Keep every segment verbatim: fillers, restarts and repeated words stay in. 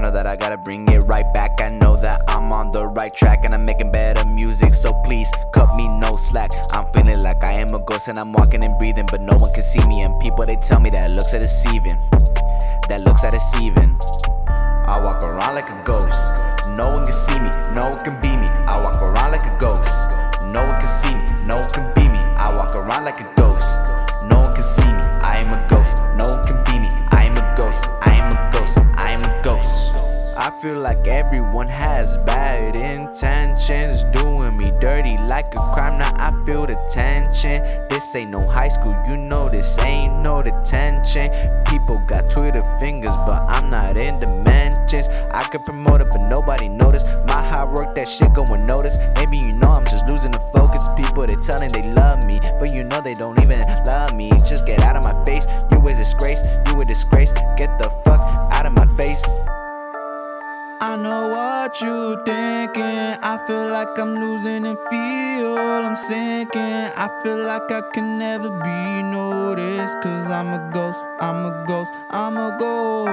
know that I gotta bring it right back. I know that I'm on the right track and I'm making better music, so please cut me no slack. I'm feeling like I am a ghost and I'm walking and breathing, but no one can see me, and people they tell me that looks are deceiving. That looks are deceiving. I walk around like a ghost. No one can see me, no one can be me. I walk around like a ghost. No one can see me, no one can be me. I walk around like a ghost. No one can see me, I am a ghost. No one can be me, I am a ghost. I am a ghost, I am a ghost. I feel like everyone has bad intentions, doing me dirty like a crime. Now I feel the tension. This ain't no high school, you know this ain't no detention. People got Twitter fingers, but I'm not in dimensions. I could promote it, but nobody notice my hard work, that shit going notice. Maybe you know I'm just losing the focus. People they telling they love me, but you know they don't even love me. Just get out of my face, you a disgrace, you a disgrace. Get the fuck out of my face. I know what you thinking. I feel like I'm losing and feel I'm sinking. I feel like I can never be noticed, cause I'm a ghost, I'm a ghost, I'm a ghost.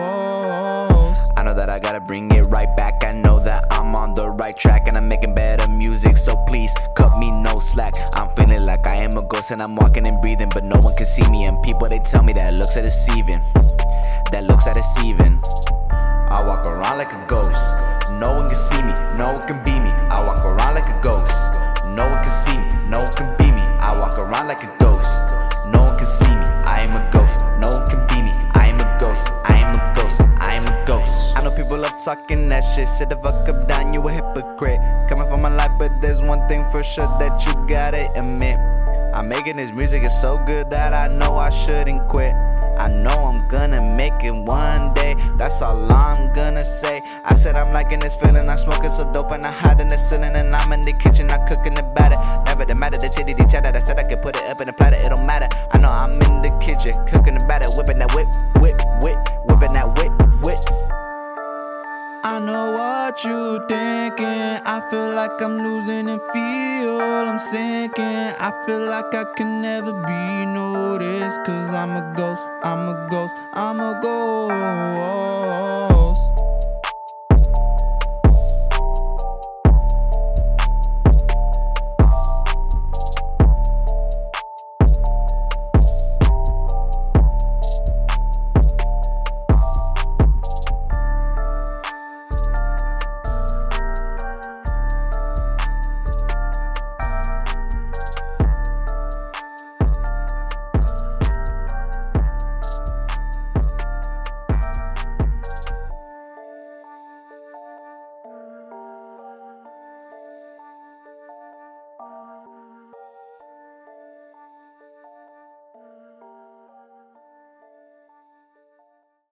I know that I gotta bring it right back. I know that I'm on the right track and I'm making better music, so please cut me no slack. I'm feeling like I am a ghost and I'm walking and breathing, but no one can see me, and people they tell me that looks are deceiving. That looks are deceiving. I walk around like a ghost. No one can see me, no one can be me. I walk around like a ghost. No one can see me, no one can be me. I walk around like a ghost. No one can see me, I am a ghost. No one can be me, I am a ghost. I am a ghost, I am a ghost. I know people love talking that shit. Sit the fuck up down, you a hypocrite. Coming from my life, but there's one thing for sure that you gotta admit. I'm making this music, it's so good that I know I shouldn't quit. I know I'm gonna make it one day, that's all I'm gonna say. I said I'm liking this feeling, I'm smoking so dope and I hide in the ceiling, and I'm in the kitchen, I'm cooking the batter. Never the matter, the chitty chatter, I said I could put it up in a platter, it don't matter. I know I'm in the kitchen, cooking the batter, whipping that whip, whip, whip, whipping that whip, whip. I know what you thinking. I feel like I'm losing and feel I'm sinking. I feel like I can never be noticed, cause I'm a ghost, I'm a ghost, I'm a ghost.